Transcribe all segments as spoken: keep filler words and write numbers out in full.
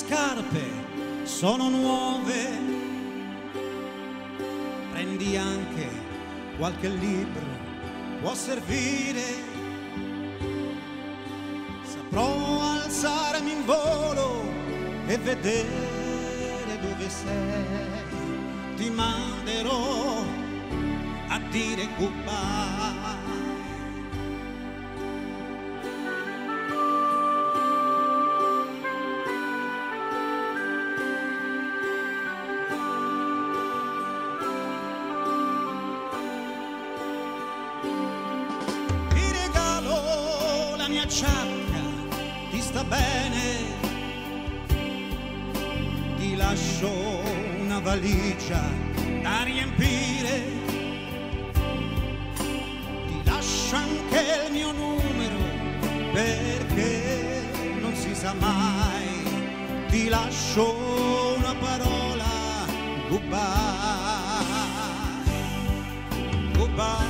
scarpe sono nuove, prendi anche qualche libro, può servire. Saprò alzarmi in volo e vedere dove sei, ti manderò a dire goodbye. Ciacca, ti sta bene, ti lascio una valigia da riempire, ti lascio anche il mio numero perché non si sa mai, ti lascio una parola, goodbye, goodbye.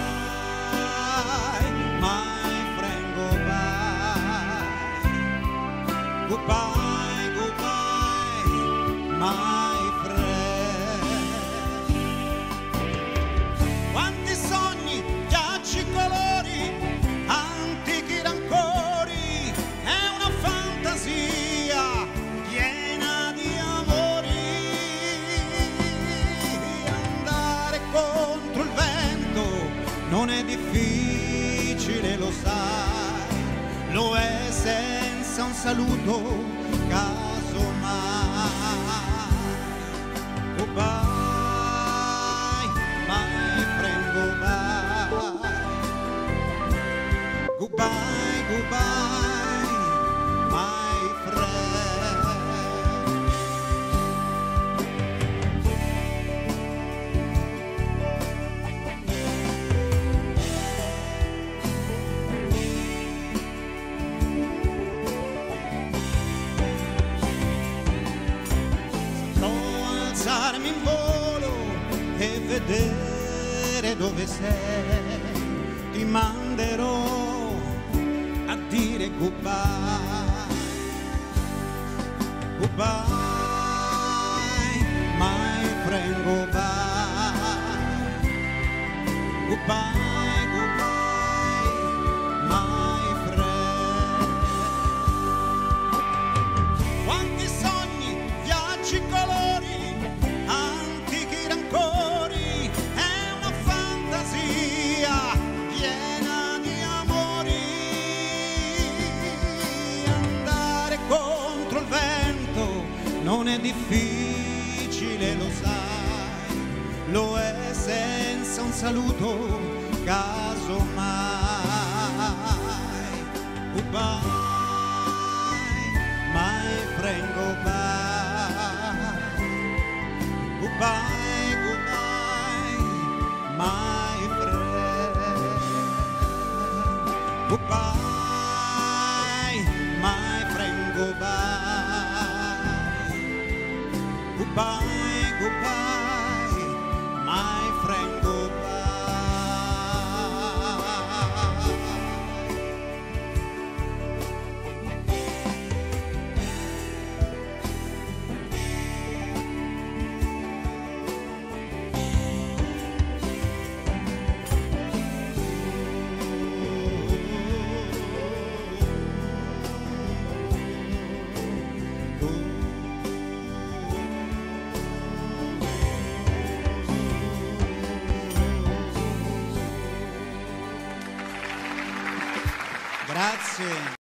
Goodbye, goodbye, my friend. Quanti sogni, ghiacci, colori, antichi rancori, è una fantasia piena di amori. Andare contro il vento non è difficile, lo sai, lo è se un saluto casomai. Goodbye, my friend, goodbye. Goodbye, goodbye, my friend. Alzarmi in volo e vedere dove sei, ti manderò a dire goodbye, goodbye, my friend, goodbye, goodbye, goodbye, my friend. Quanti sogni, viaggi, colori, non è difficile, lo sai, lo è senza un saluto casomai. Goodbye, my friend, goodbye. Goodbye, goodbye, my friend. Goodbye, my friend, goodbye. Goodbye, goodbye, my friend, goodbye. Grazie.